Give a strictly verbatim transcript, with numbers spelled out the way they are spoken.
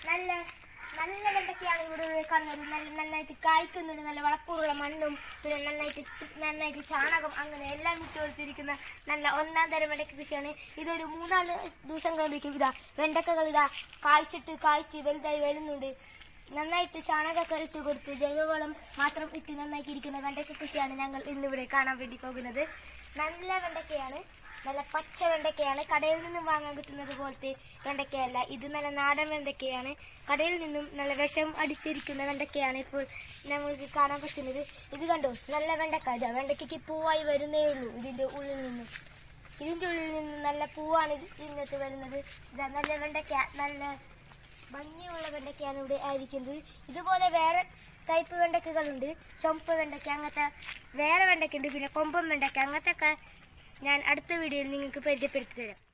നല്ല നല്ല വെണ്ടയ്ക്കയാണ് ഇവിടെ കാണുന്നത്. നല്ല നന്നായിട്ട് കായ്ക്കുന്നുണ്ട്. നല്ല വളക്കൂറുള്ള മണ്ണും പിന്നെ നന്നായിട്ട് നന്നായിട്ട് ചാണകം അങ്ങനെ എല്ലാം ഇട്ട് കൊടുത്തിരിക്കുന്ന നല്ല ഒന്നാം തരം വെണ്ടയ്ക്ക കൃഷിയാണ്. ഇതൊരു മൂന്നാല് ദിവസം കഴിയുമ്പോഴേക്കും ഇതാ വെണ്ടക്കകൾ ഇതാ കായ്ച്ചിട്ട് കായ്ച്ച് വലുതായി വരുന്നുണ്ട്. നന്നായിട്ട് ചാണകമൊക്കെ ഇട്ട് കൊടുത്ത് ജൈവവളം മാത്രം ഇട്ട് നന്നായിട്ട് ഇരിക്കുന്ന വെണ്ടയ്ക്ക കൃഷിയാണ് ഞങ്ങൾ ഇന്നിവിടെ കാണാൻ വേണ്ടി പോകുന്നത്. നല്ല വെണ്ടയ്ക്കയാണ്, നല്ല പച്ച വെണ്ടയ്ക്കയാണ്. കടയിൽ നിന്നും വാങ്ങാൻ കിട്ടുന്നത് പോലത്തെ വെണ്ടയ്ക്കയല്ല, ഇത് നല്ല നാടൻ വെണ്ടയ്ക്കയാണ്. കടയിൽ നിന്നും നല്ല വിഷം അടിച്ചിരിക്കുന്ന വെണ്ടയ്ക്കയാണ് ഇപ്പോൾ ഞങ്ങൾക്ക് കാണാൻ പറ്റുന്നത്. ഇത് കണ്ടോ, നല്ല വെണ്ടക്ക. ഇതാ വെണ്ടയ്ക്കയ്ക്ക് പൂവായി വരുന്നേ ഉള്ളൂ. ഇതിൻ്റെ ഉള്ളിൽ നിന്നും ഇതിൻ്റെ ഉള്ളിൽ നിന്നും നല്ല പൂവാണ് ഇന്നത്തെ വരുന്നത്. ഇതാ നല്ല വെണ്ടയ്ക്ക, നല്ല ഭംഗിയുള്ള വെണ്ടയ്ക്കയാണ് ഇവിടെ ആയിരിക്കുന്നത്. ഇതുപോലെ വേറെ ടൈപ്പ് വെണ്ടയ്ക്കകളുണ്ട്. ചുമപ്പ് വെണ്ടയ്ക്ക അങ്ങനത്തെ വേറെ വെണ്ടയ്ക്കുണ്ട്. പിന്നെ കൊമ്പൻ വെണ്ടയ്ക്ക അങ്ങനത്തെ ഒക്കെ ഞാൻ അടുത്ത വീഡിയോയിൽ നിങ്ങൾക്ക് പരിചയപ്പെടുത്തി തരാം.